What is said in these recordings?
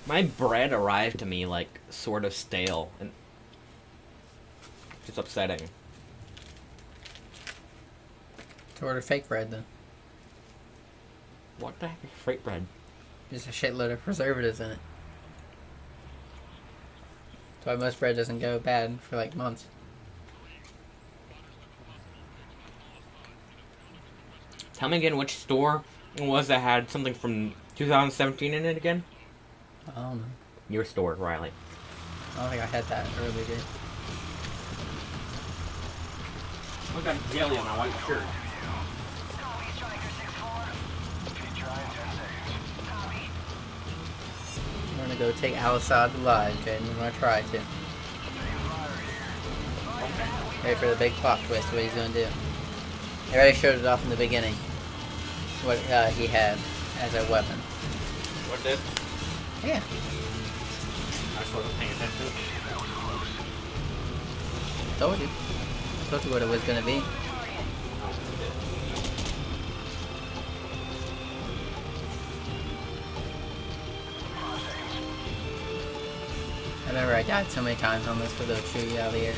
My bread arrived to me, like, sort of stale. And it's upsetting. To order fake bread, then. What the heck is freight bread? There's a shitload of preservatives in it. That's why most bread doesn't go bad for, like, months. Tell me again which store it was that had something from 2017 in it again? I don't know. Your store, Riley. I don't think I had that earlier. I got jelly on my white shirt. I'm gonna go take Asad alive, Jaden. I'm gonna try to. Ready for the big plot twist, what he's gonna do. He already showed it off in the beginning. What he had as a weapon. What did? Yeah. I wasn't paying attention. Told you. Told you what it was gonna be. I remember I died so many times on this where they'll shoot you out of the air.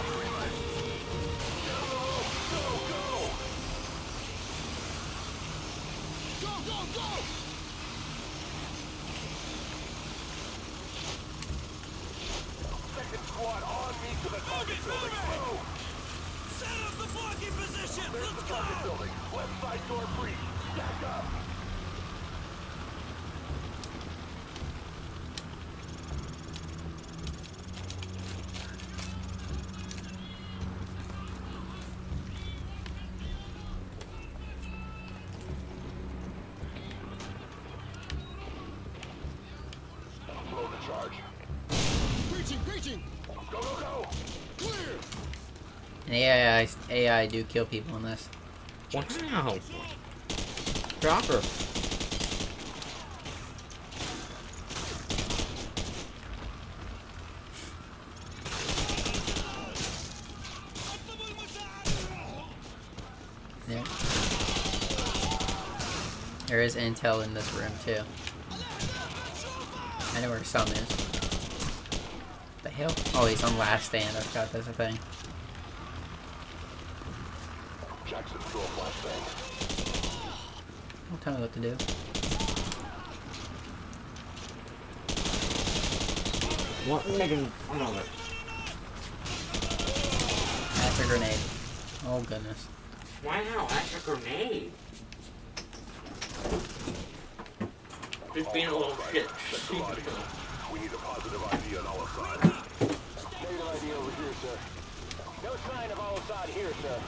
And AI do kill people in this. Wow. Shocker. Yeah. There is intel in this room too. I know where some is. The hell? Oh, he's on last stand. I forgot that's a thing. Don't tell me what to do. What? Nigga, I know that. That's a grenade. Oh goodness. Wow, that's a grenade. Just being a little shit. We need a positive ID on Al-Assad. Negative ID over here, sir. No sign of Al-Assad here, sir.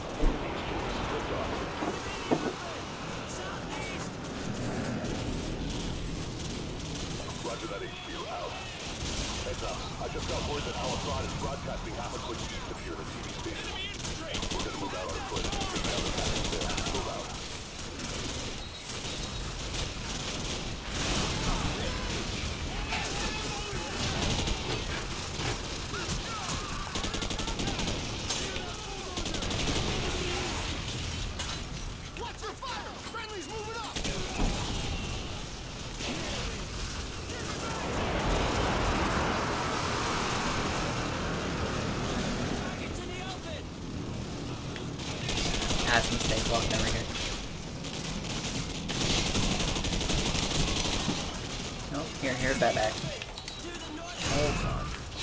Roger that HQ out. Heads up. I just got word that Al-Assad is broadcasting half a click east of here at the TV station. We're gonna move out on foot. Get down the path there. Move out. That's a mistake walking over here. Nope, here's that back. Oh god.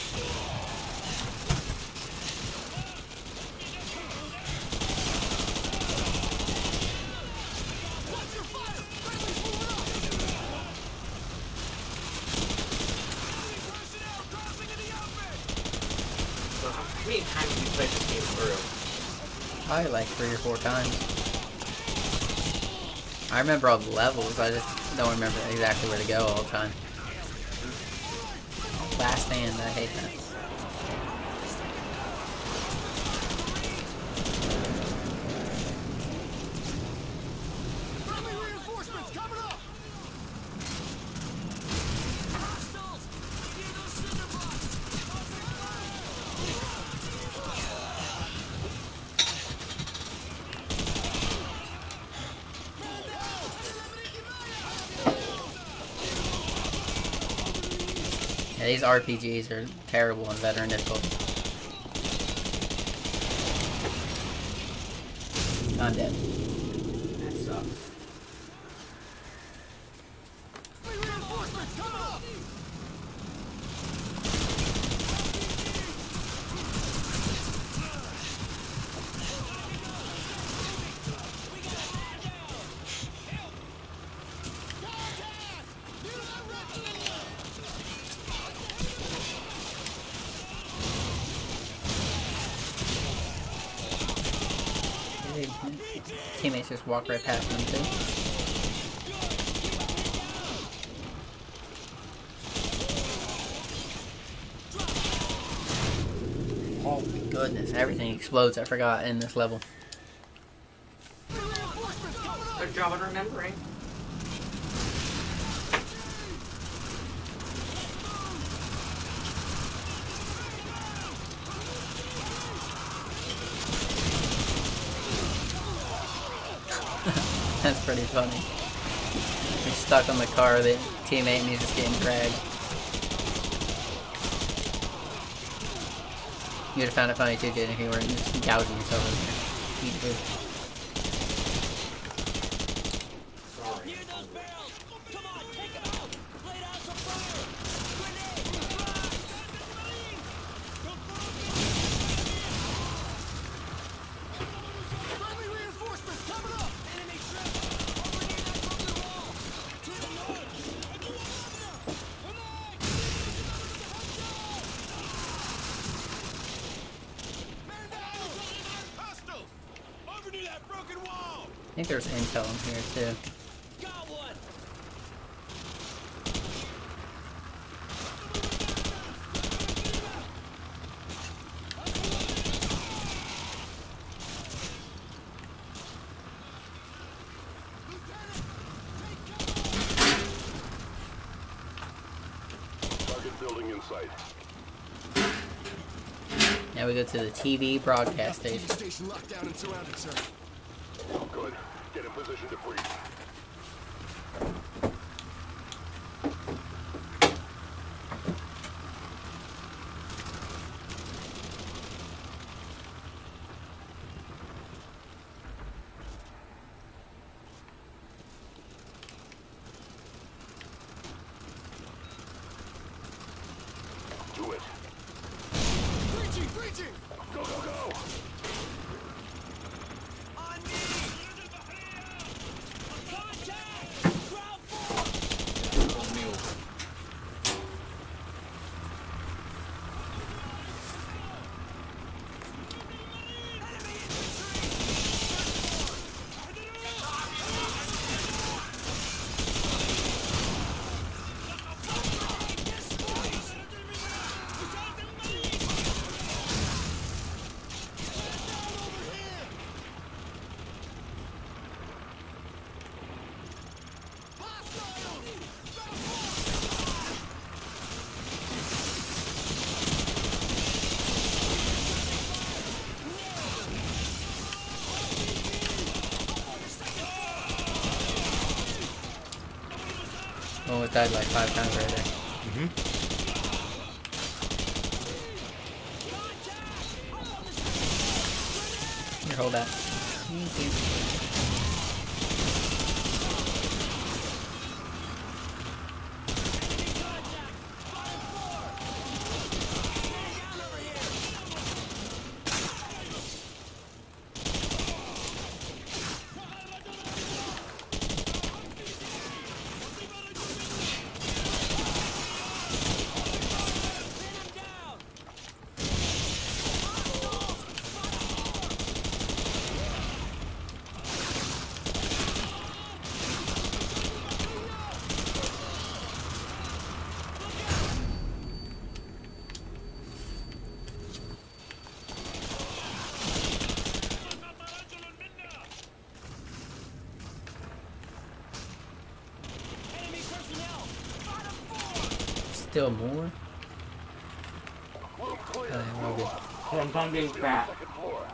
So how many times have you played this game through? Probably like 3 or 4 times. I remember all the levels, I just don't remember exactly where to go all the time. Last stand, I hate that. Yeah, these RPGs are terrible on veteran difficulty. I'm dead. That sucks. Teammates just walk right past them too. Oh my goodness, everything explodes, I forgot, in this level. Good job at remembering. That's pretty funny. He's stuck on the car, the teammate, and he's just getting dragged. You would have found it funny too, Jaden, if you weren't just gouging yourself with your feet. I think there's intel in here too. Target building in sight. Now we go to the TV broadcast station. Station locked down and surrounded, sir. Good. Get in position to breach. Do it. Breaching! Breaching! Go, go, go! On me! Contact! Ground Oh, it died like 5 times right there. Here, hold that. Thank you. Still more? Room clear. Oh, Move okay. on. I'm being fat. Second floor.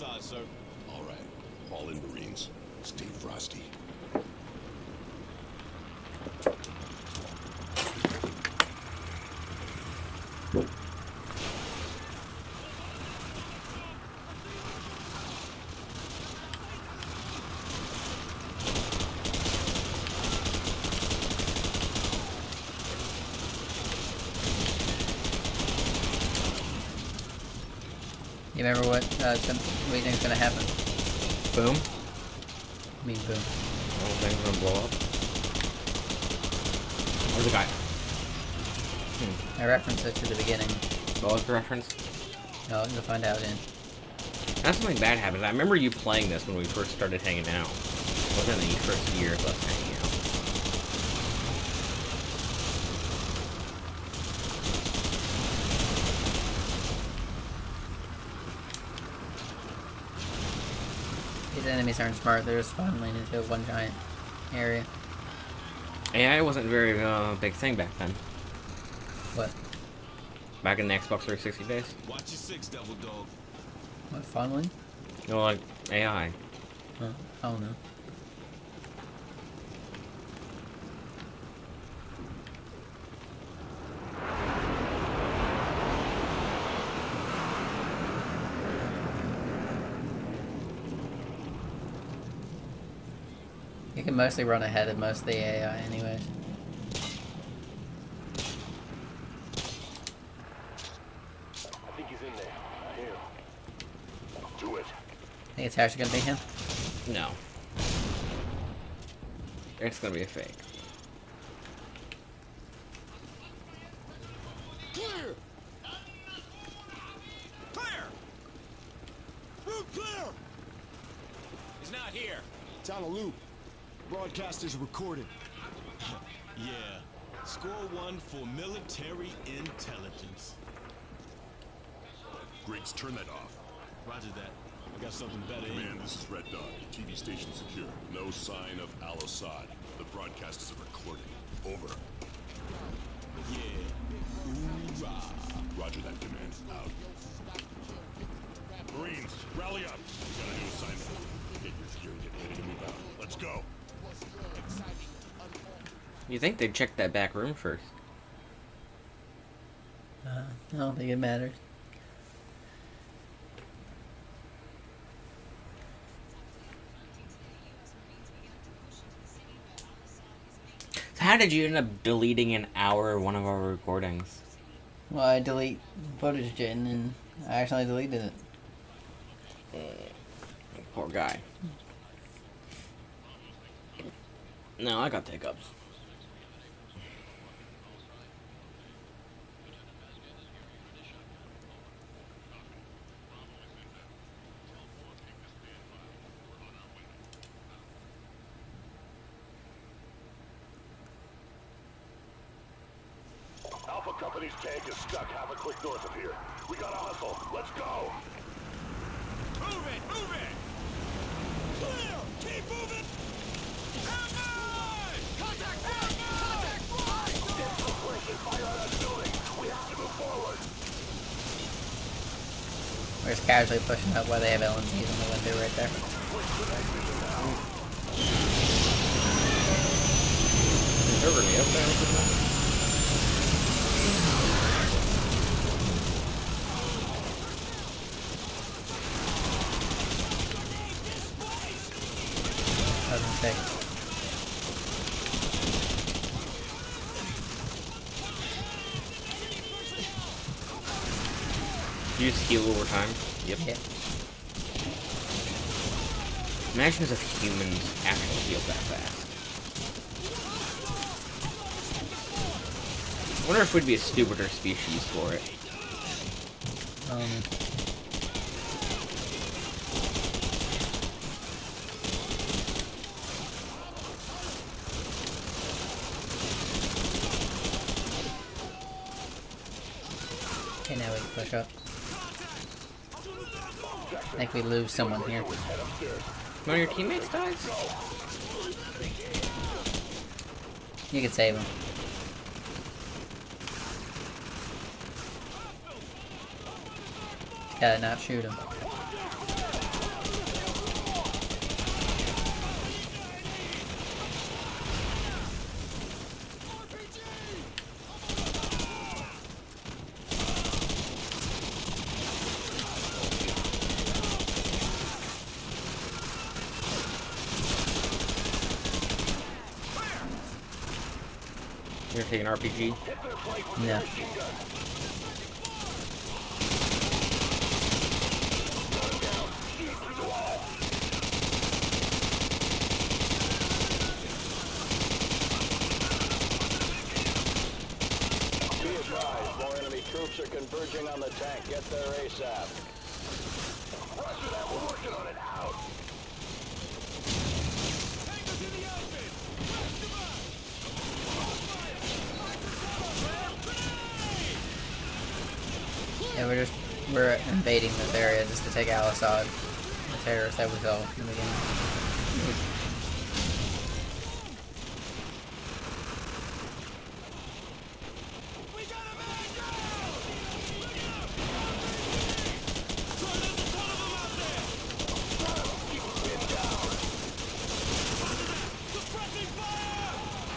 Asad, sir. All right. All in, Marines. Stay frosty. You remember what you think's gonna happen? Boom. I mean, boom. The whole thing's gonna blow up. Where's the guy? I referenced it to the beginning. What was the reference? No, you'll find out in. That's something bad happened. I remember you playing this when we first started hanging out. It wasn't the first year of us hanging out. These enemies aren't smart, they're just funneling into one giant area. AI wasn't a very big thing back then. What? Back in the Xbox 360 days. Watch your six, devil dog. What, funneling? No, like AI. Huh, I don't know. You can mostly run ahead of most of the AI anyways. I think he's in there. I hear him. Do it. Think it's actually gonna be him? No. It's gonna be a fake. Clear! Clear! Route clear! He's not here. It's on a loop. Broadcast is recorded. Yeah. Score one for military intelligence. Griggs, turn that off. Roger that. I got something better in. Command, this is Red Dog. TV station secure. No sign of Al-Assad. The broadcast is a recording. Over. Yeah. Hoorah. Roger that, Command. Out. Marines, rally up. We got a new assignment. Get your gear and get ready to move out. Let's go. You think they'd check that back room first? I don't think it matters. So how did you end up deleting an hour of one of our recordings? Well, I delete footage didn't, and I actually deleted it. Poor guy. No, I got the hiccups. Alpha Company's tank is stuck half a click north of here. We gotta hustle. Let's go. Move it! Move it! Clear! Keep moving! Ambush! Contact fire! Contact fire! Get some place and fire on that building. We have to move forward. We're just casually pushing up where they have LMGs in the window right there. Is there a grenade up there? That was a mistake. Do you just heal over time? Yep. Yeah. Imagine if humans actually heal that fast. I wonder if we'd be a stupider species for it. Okay, now we can push up. I think we lose someone here. One of your teammates dies? You can save him. Gotta not shoot him. You're taking RPG? No. Be advised, more enemy troops are converging on the tank. Get there ASAP. Roger that, we're working on it. Out. Tango's in the open! Press them up! Yeah, we're invading this area just to take out Asad, the terrorist that we saw in the beginning. We got a man down! Look out! There's a ton of them out there! Get down! Suppressing fire!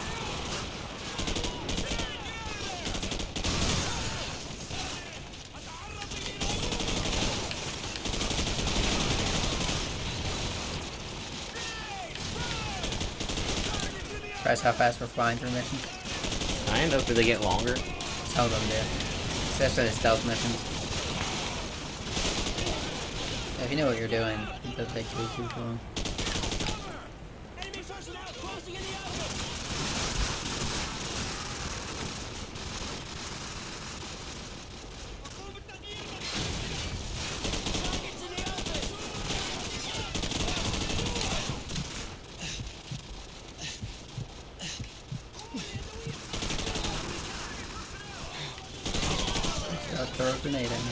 Tries how fast we're flying through missions. Kind of. Do they get longer? Some of them do. Especially the stealth missions. If you know what you're doing, it doesn't take too long. Enemy personnel closing in the open! Targets in the open! Throw a grenade at me.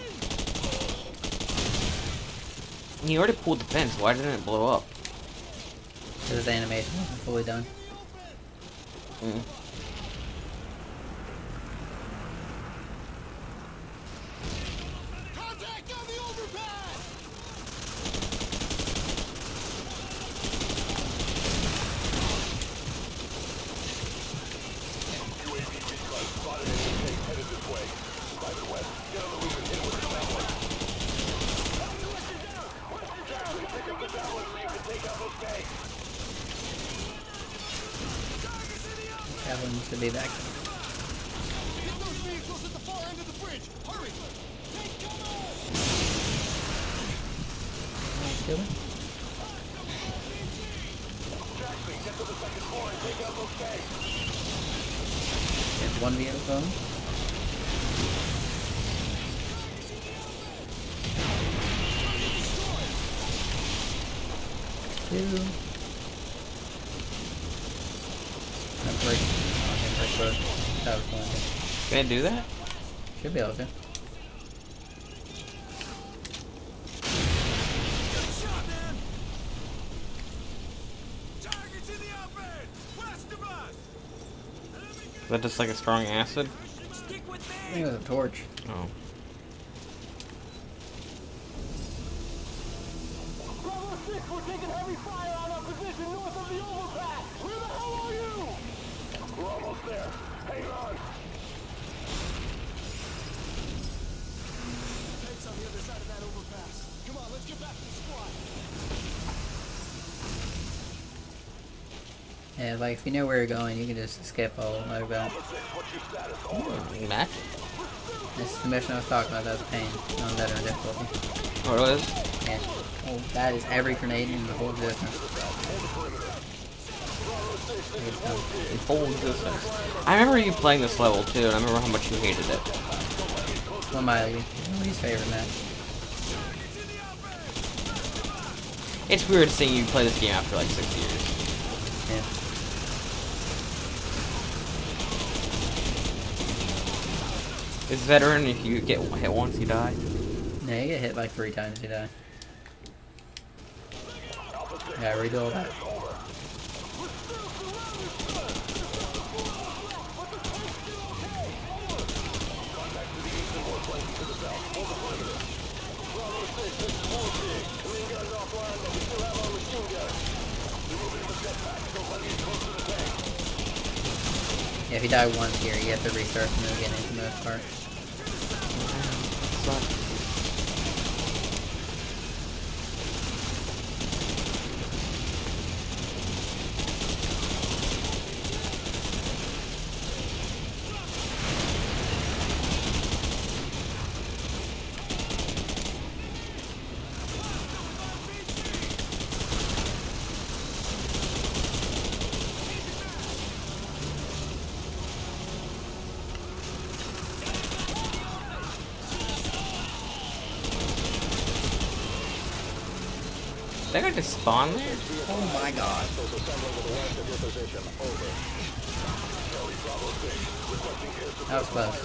You already pulled the fence. Why didn't it blow up? Because the animation wasn't fully done. Mm. Contact on the overpass! UAV recon spotted in the tank headed this way. Private West, get on the roof and hit with the Javelin. Jackson, pick up the Javelin so you can take out those tanks. Javelin should be back. Get those vehicles at the far end of the bridge! Hurry! Take cover! Kill him. Jackson, get to the second floor and take out those tanks. Get one vehicle going. Two. I'm breaking. I can break both. That was one. Can I do that? Should be able to. Good shot, man! Targets in the open! West of us! Is that just like a strong acid? Stick with I me! think it was a torch. Oh. Bravo 6, we're taking heavy fire on our position north of the overpass. Where the hell are you? We're almost there. Hang on. Tanks on the other side of that overpass. Come on, let's get back to the squad. Yeah, like if you know where you're going, you can just skip all like that. What's your status? Over. Match? This is the mission I was talking about. That was pain on veteran difficulty. What it is? Yeah. Oh, that is every grenade in the whole existence. In full existence. I remember you playing this level too, and I remember how much you hated it. One of my least favorite map. It's weird seeing you play this game after like 6 years. Yeah. It's veteran, if you get hit once, you die. Yeah, you get hit like 3 times, you die. Yeah, redo all that. Yeah, if you die once here, you have to restart from the beginning for the most part. guy just spawn there? Oh my god. That was close.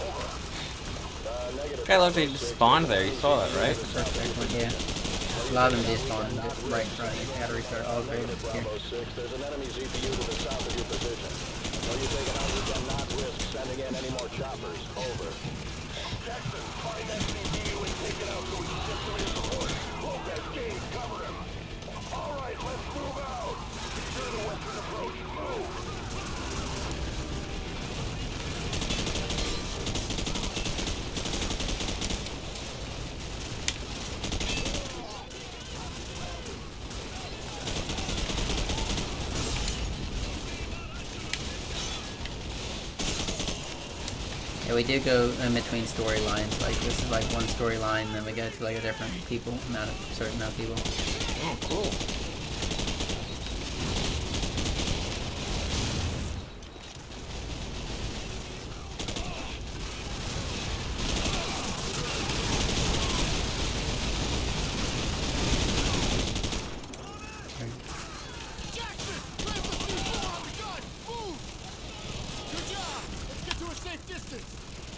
Guy looked like he just spawned there. You saw that, right? Yeah. A lot of them despawn just right in front of you. I gotta restart all the way here. There's an enemy ZPU to the south of your position. So you're taking out, we cannot risk sending in any more choppers. Over. Jackson, find that ZPU and take it out so we can get some air support. Lopez, James, cover him. All right, let's move out. Secure the western approach. Move. Yeah, we do go in between storylines. Like this is like one storyline, then we go to like a different certain amount of people. Oh, cool. Jackson! Grab the C4 on the gun! Move! Good job! Let's get to a safe distance!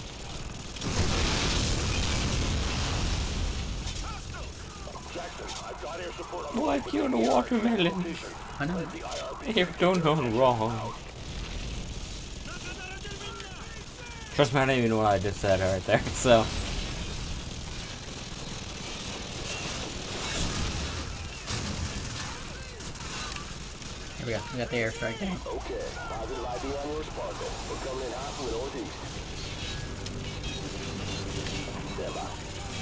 Jackson, I've got air support on the Why way kill the within the watermelon? I know. The IRB. You've done nothing wrong. Trust me, I didn't even know what I just said right there, so. Here we go. We got the airstrike there. Okay, positive ID on your Sparkle. We're coming in hot from the northeast. Stand by.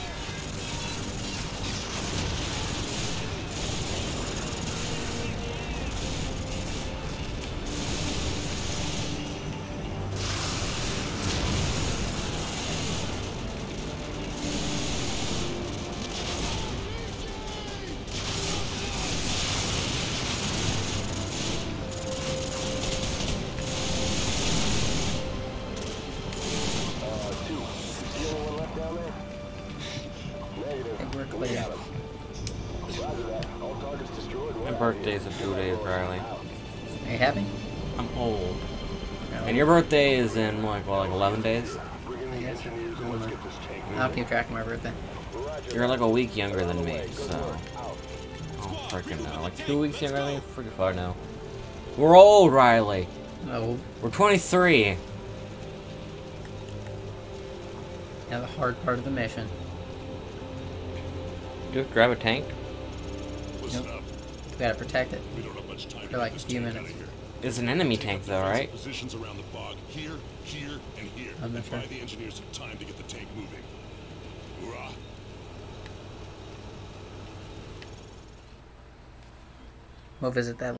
Clear. My birthday's in 2 days, Riley. Are you happy? I'm old. No. And your birthday is in, like, what, like 11 days? I guess. I'll keep track of my birthday. You're like a week younger than me, so. Oh, freaking no. Like 2 weeks younger than me? Freaking far now. We're old, Riley. Oh, We're 23. now the hard part of the mission. Just grab a tank. Listen Nope. up. We gotta protect it. We don't have much time For like to a get few this tank minutes. out of here. It's an enemy tank, though, right? Positions around the fog. Here, here, and here. I'm not And sure. buy the engineers some time to get the tank moving. Hoorah! We'll visit that